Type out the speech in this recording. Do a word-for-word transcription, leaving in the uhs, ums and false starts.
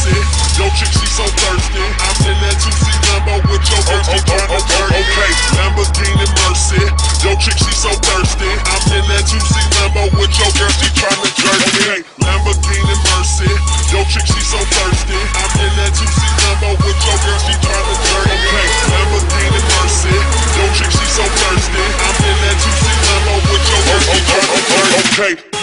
Mercy. Yo chick, she so thirsty. I'm in that two C Lambo with your girl, she tryna jerk. Okay, Lamborghini Mercy. Yo chick, she so thirsty. I'm in that two C Lambo with your girl, she tryna jerk. Okay, Lamborghini Mercy. Yo chick, she so thirsty. I'm in that two C Lambo with your girl, she tryna jerk. Okay, Lamborghini Mercy. Yo chick, she so thirsty. I'm in that two C Lambo with your girl, she tryna jerk. Okay.